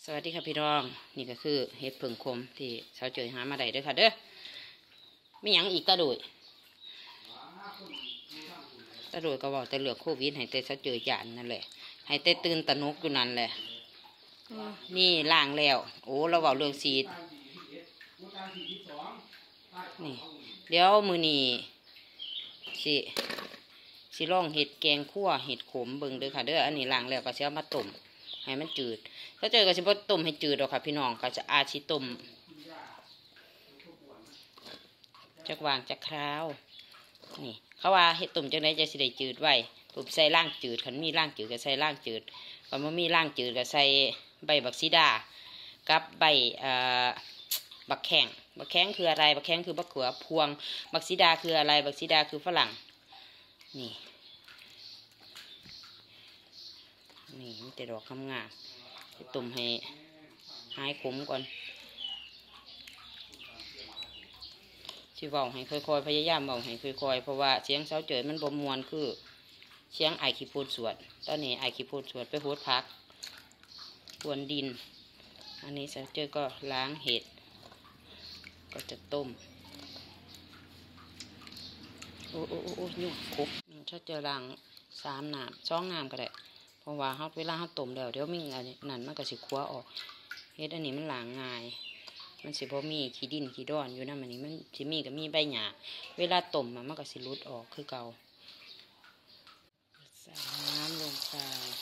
สวัสดีค่ะพี่น้องนี่ก็คือเห็ดผึ่งคมที่ชาวเจยหามาได้เด้อค่ะเด้อมีหยังอีกตะโดยก็บอกแต่เหลือโควิดให้แต่ชาวเจยจานนั่นแหละให้แต่ตื่นตระหนกอยู่นั่นแหละนี่ล้างแล้วโอ้เราบอกเรื่องซีดนี่เดี๋ยวมือนี่สิลองเห็ดแกงคั่วเห็ดขมเบิ่งเด้อค่ะเด้ออันนี้ล้างแล้วก็สิเอามาต้มให้มันจืดถ้าเจอก็สิบ่ต้มให้จืดหรอกค่ะพี่น้องก็จะอาชิต้มจักวางจักคราวนี่เขาว่าเห็ดต้มจังไดจะสิได้จืดไว้ผมใส่ล่างจืดคันมีล่างจืดก็ใส่ล่างจืดคันบ่มีล่างจืดก็ใส่ใบบักซีดากับใบบักแข้งคืออะไรบักแข้งคือบักเขือพวงบักซีดาคืออะไรบักซีดาคือฝรั่งนี่มันแต่ดอกงามๆตุ่มให้หายขมก่อนสิเว้าให้ค่อยๆพยายามเว้าให้ค่อยๆเพราะว่าเสียงเสาเจยมันบ่ม่วนคือเสียงไอขี้โพนสวดตอนนี้ไอขี้โพนสวดไปโหดพักกวนดินอันนี้เสาเจยก็ล้างเห็ดก็จะต้มโอ้ยุ่งคุกถ้าเจอล้าง3 น้ำ2 น้ำก็ได้เพราะว่าเวลาเขาต้มแล้วเดี๋ยวมีอะไรนั่นมันก็สิคั่วออกเฮ็ดอันนี้มันล้างง่ายมันสิบ่มีขี้ดินขี้ดอนอยู่นะมันนี้มันสิมีก็มีใบหญ้าเวลาต้มมันก็สิหลุดออกคือเก่าใส่น้ำลงไป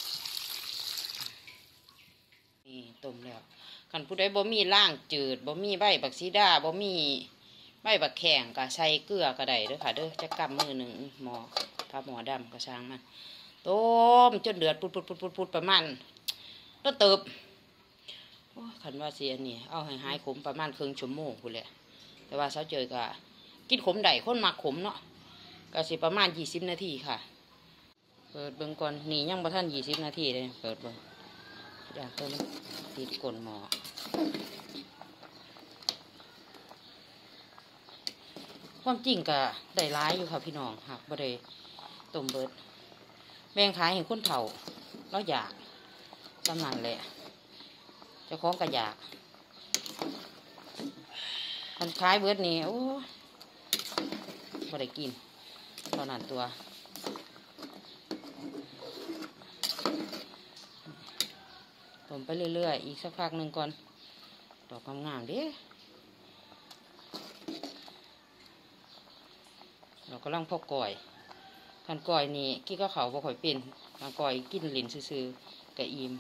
นี่ต้มแล้วคันผู้ใดบ่มีล่างจืดบ่มีใบบักซีดาบ่มีใบบักแข้งก็ใส่เกลือก็ได้เด้อค่ะเด้อจะกำมือหนึ่งหม้อถ้าหม้อดำก็ช่างมันต้มจนเดือดปุดประมาณต้นเติบขันว่าเสียนี่เอาให้หายขมประมาณครึ่งชั่วโมงกูเลยแต่ว่าเช้าเจอก็กินขมได้คนมักขมเนาะก็สิประมาณ20 นาทีค่ะเปิดเบิ่งก่อนนี่ยังบ่ทัน20 นาทีเลยเปิดเบิ่งอย่างตัวมันติดก้นหม้อความจริงก็ได้ร้ายอยู่ค่ะพี่น้องค่ะบ่ได้ต้มเบิดแบ่งขายให้คนเฒ่าแล้วอยากจำนั่นแหละเจ้าของก็อยากคนขายเบิดนี่โอ้บ่ได้กินตอนนั้นตัวต้มไปเรื่อยๆอีกสักพักหนึ่งก่อนดอกงามๆเด้เรากำลังพอกก่อยขันก่อยนี่กี้ก็เขาบ่ค่อยเป็นขันก่อยกินลิ้นซื่อๆกะอิ่ม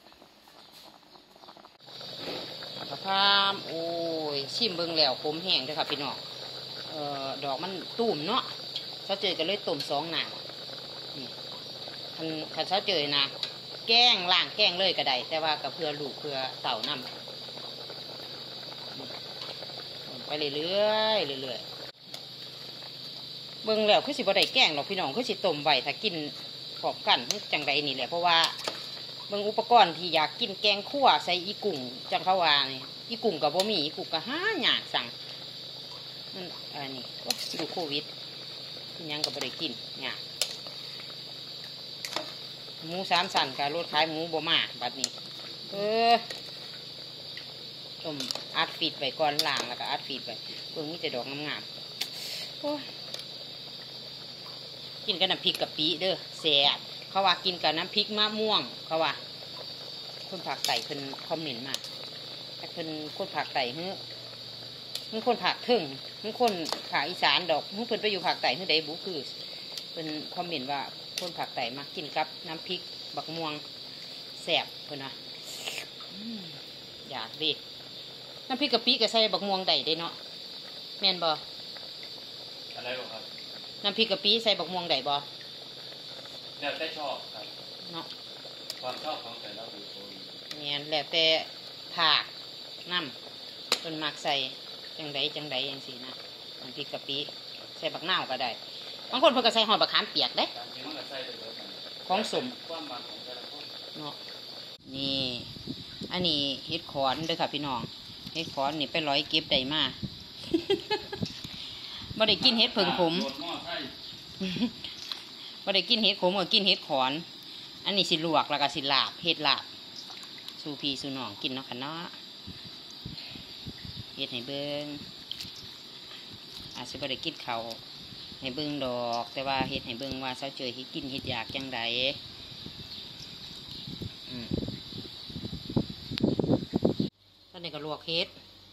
กระพามโอ้ยชิมเบิ่งแล้วขมแห้งเลยค่ะพี่น้องดอกมันตุ่มเนาะเขาเจอกันเลยต้ม2 น้ำนี่คันเขาเจอนะแกงล่างแกงเลยก็ได้แต่ว่ากับเพื่อลูกเพื่อเต่าน้ำไปเรื่อยเบิ่งแล้วคือสิบ่ได้แกงหรอกพี่น้องคือสิต้มไว้ถ้ากินพร้อมกันจังใดนี่แหละเพราะว่าเบิ่งอุปกรณ์ที่อยากกินแกงคั่วใส่อีกุ้งจังเขาว่านี่อีกุ้งกับบ่มีอีกุ้งก็หายากสั่งมันอันนี้ก็ดูโควิดยังก็บ่ได้กินเนี่ยหมู3 ชั้นกับรถขายหมูบ่มาบัดนี้ต้มอัดฟีดไว้ก่อนล้างแล้วก็อัดฟีดไว้เบิ่งมีแต่ดอกงามๆโอ้กินกับน้ำพริกกะปิเด้อแซ่บเขาว่ากินกับน้ำพริกมะม่วงเขาว่าคนผักไต่เพิ่นคอมเมนต์มาแต่เพิ่นคนผักไต่มึงคนผักถึงมึงคนภาคอีสานดอกมึงเพิ่นไปอยู่ผักไต่มึงได้บุคือเพิ่นคอมเมนต์ว่าคนผักไต่มากินกับน้ำพริกบักม่วงแซ่บเพิ่นนะอยากดิน้ำพริกกะปิก็ใส่บักม่วงได้เนาะแม่นบ่อะไรบ่ครับน้ำพริกกะปิใส่บักม่วงได้บ่แล้วแต่ชอบครับเนาะความชอบของแต่ละบุคคลเนี่ยแล้วแต่ผักน้ำต้นมักใส่จังใดอย่างสีนะน้ำพริกกะปิใส่บักนาวก็ได้บางคนเพิ่นก็ใส่หอดบักขามเปียกเด้ของสมเนาะนี่อันนี้เห็ดขอนเด้อค่ะพี่น้องเห็ดขอนนี่ไปร้อยเก็บได้มาบ่ได้กินเห็ดเพิ่งขมบ่ได้กินเห็ดขมก็กินเห็ดขอนอันนี้สิลวกแล้วก็สิลาบเห็ดลาบสู่พี่สู่น้องกินเนาะค่ะเนาะเฮ็ดให้เบิ่งอาจสิบ่ได้กินข้าวให้เบิ่งดอกแต่ว่าเฮ็ดให้เบิ่งว่าเช้าเจอเฮ็ดกินเฮ็ดอยากจังใดตอนนี้ก็ลวกเฮ็ด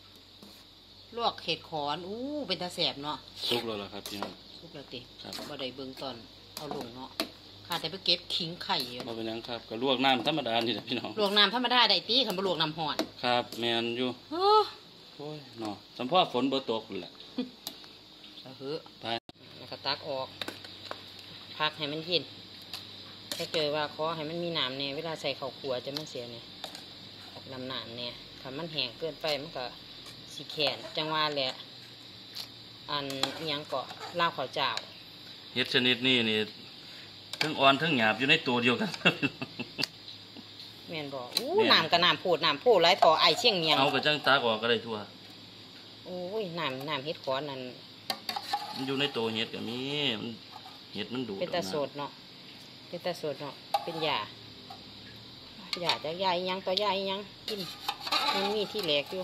ขอนเป็นตาแสบเนาะสุกแล้วล่ะครับพี่น้องสุกแล้วติครับบ่ได้เบิ่งตอนเอาลงเนาะข้าแต่ไปเก็บขิงไข่อยู่บ่เป็นหยังครับก็ลวกน้ำธรรมดานี่แหละพี่น้องลวกน้ำธรรมดาได้ติคันบ่ลวกน้ำร้อนครับแม่นอยู่โอ้โอ้ยเนาะสัมพ่อฝนบ่ตกนั่นแหละสะหือไปแล้วก็ตักออกพักให้มันเย็นถ้าเจอว่าขอให้มันมีน้ำเนี่ยเวลาใส่ข้าวคั่วจะมันเสียเนี่ยออกน้ำเนี่ยถ้ามันแห้งเกินไปมันก็สีแขนจังว่าแหละอันอิหยังเกาะลาวข้าวเจ้าเฮ็ดชนิดนี้นี่ทั้งอ่อนทั้งหยาบอยู่ในตัวเดียวกันแม่นบอกแม่นน้ำกับน้ำโพดไรต่อไอเชียงเมียงเอากระจังตากออกก็ได้ทั่วโอ้ยน้ำเฮ็ดขอนนั่นมันอยู่ในตัวเห็ดก็มีมันเห็ดมันดูดเป็นตาออกมาโสดเนาะเป็นตาโสดเนาะเป็นยาจะยาอิหยังต่อยาอิหยังกินมันมีที่แหลกอยู่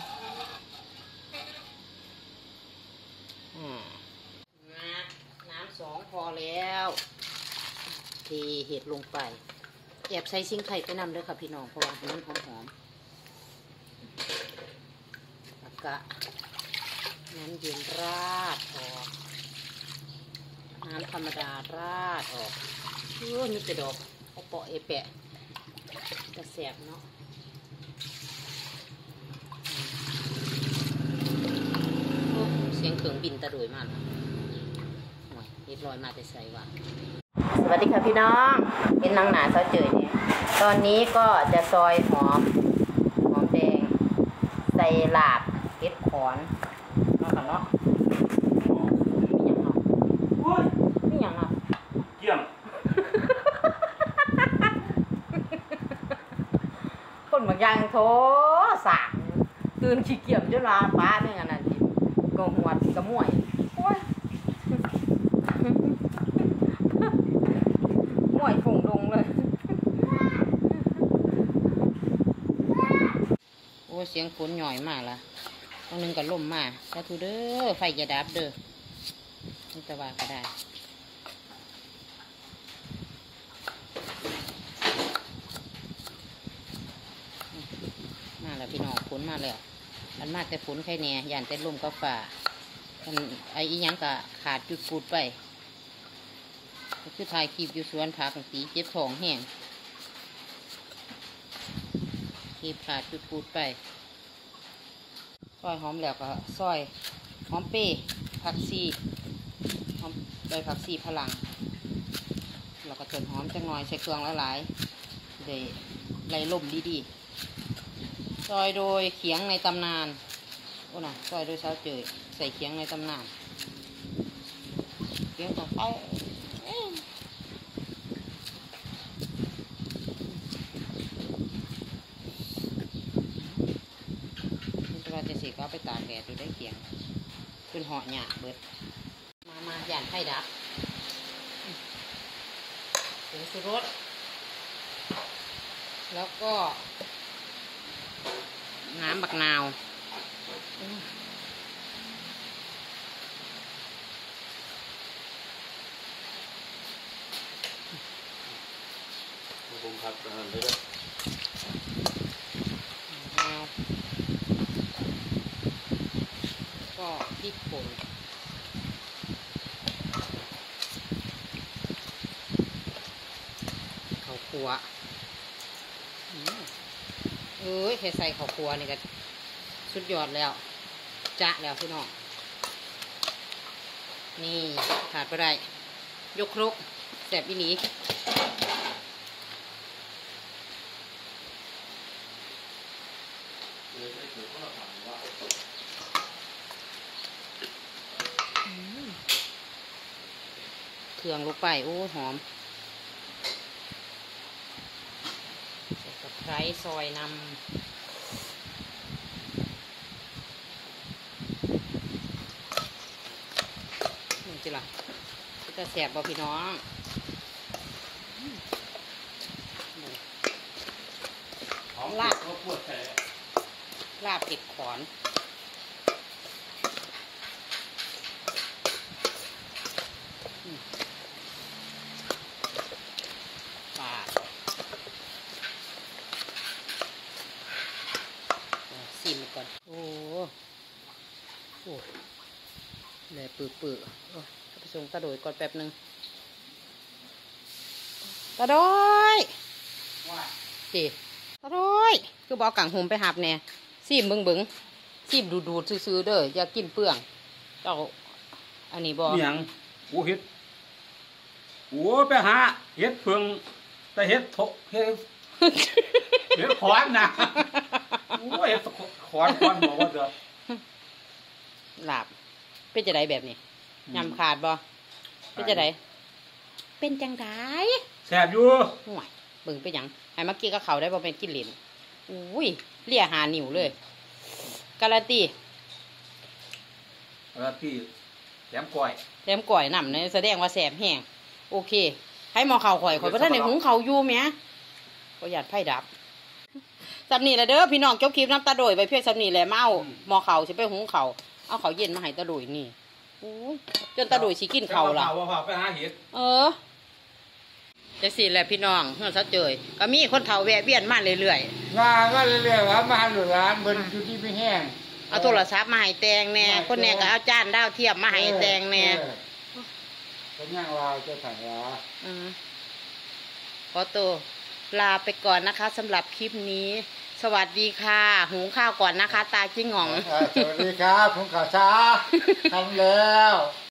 น้ำ2พอแล้วเทเห็ดลงไปแอบใส่ซิงไข่ไปนำเลยค่ะพี่น้องเพราะว่ามันหอมแล้วก็น้ำเย็นราดออกน้ำธรรมดาราดออกมีแต่ดอกเอาเปาะเอแปะจะแสบเนาะเสียงเครื่องบินตะโดยมากเฮ็ดลอยมาแต่ใส่ว่าสวัสดีค่ะพี่น้องเป็นนางหนาเสาเจยเนี่ยตอนนี้ก็จะซอยหอมแดงใส่ลาบเฮ็ดขอนเนาะค่ะเนาะมีหยังเนาะเกี่ยมคนบางอย่างโถสางตื่นขี้เกียจจนว่าป้าเนี่ยอันนั้นก็หัวกระมวยโอ้ยมวยฝุ่งลงเลยโอ้เสียงฝนหน่อยมากละตรงนึงก็ล่มมาถ้าทูเด้อไฟจะดับเด้อนี่ตะว่าก็ได้มาแล้วพี่น้องฝนมาแล้วมันมาแต่ฝนใครเนี่ยย่านแต่ลมก็ฝ่าไอ้อีหยังก็ขาดจุดปูดไปก็คือถ่ายคลิปอยู่สวนผักตีเจ็บท้องแห้งคลิปขาดจุดปูดไปซอยหอมแล้วก็ซอยหอมเป้ผักชีหอมใบผักชีพลังแล้วก็ต้นหอมจังหน่อยใส่เครื่องหลายๆได้ไล่ล่มดีๆซอยโดยเขียงในตำนานโอ้น่ะซอยโดยเช้าเจยใส่เขียงในตำนานเขียงต่อไปว่าจะสิก็ไปตากแดดดูได้เขียงขึ้นเหาะหยาเบิดมาหยานไข่ดับผงชูรสแล้วก็น้ำบักนาวผมครับเลยก็พริกป่นข้าวคั่วแค่ใส่ข้าวคั่วนี่ก็สุดยอดแล้วจะแล้วพี่น้องนี่ขาดไปได้ยกครกแซ่บอีหลีเครื่องลงไปโอ้หอมใส่ตะไคร้ซอยนำนี่จิล่ะจะแสบบ่พี่น้องลาบปวดแผลลาบเห็ดขอนปลาซิมก่อนโอ้โหเลยปื้อๆไปส่งตาโดยก่อนแป๊บหนึงตาโดยว่าจีตาโดยคือบอกกังหุมไปหับแน่ซิมเบิ่งซิมดูดซื้อๆเด้ออย่ากินเปลืองเจ้าอันนี้บอกเมียงโอ้เฮ็ดโอ้ไปหาเฮ็ดเพิ่งแต่เฮ็ดทกเฮ็ดเฮ็ดขวานนะโอ้เฮ็ดขวานบอกว่าเด้อหลับเป็นจะไดแบบนี้ยำขาดบ่เป็นจะไดเป็นจังไดแซ่บอยู่ห่วยเบิ่งไปหยังให้มากินกับเขาวได้บ่เป็นกินเหรนอุ้ยเลี่ยหานิ้วเลยการันตีแล้วที่แหลมก้อยแถมก่อยนำเนี่ยแสดงว่าแสบแห้งโอเค ให้หมอเข่าข่อยบ่ทันได้หุงเขาวอยู่แหมก็หยาดไผ่ดับสำนีแหละเด้อพี่น้องจบคลิปน้ำตาโดยไปเพียงสำนีแหละมาเอาหมอเขาวสิไปหุงเขาวเอาเขาวเย็นมาให้ตาโดยนี่โอ้ยจนตาโดยสิกินเขาวล่ะว่าไปหาเฮ็ดจะสิแหละพี่น้องเฮือนซะเจยก็มีคนเฒ่าแวะเวียนมาเรื่อยงานก็เรื่อยๆว่ามาหลุดร้านเบิ่นอยู่ที่ไม่แห้งๆเอาโทรศัพท์มาให้แตงแหน่คนแหน่ก็เอาจานดาวเทียมมาให้แตงแหน่ผมยังว่าจะถ่ายว่าขอตัวลาไปก่อนนะคะสำหรับคลิปนี้ สวัสดีค่ะหุงข้าวก่อนนะคะ ตาจิ้งหงองสวัสดีครับผมข่าวช้าทำแล้ว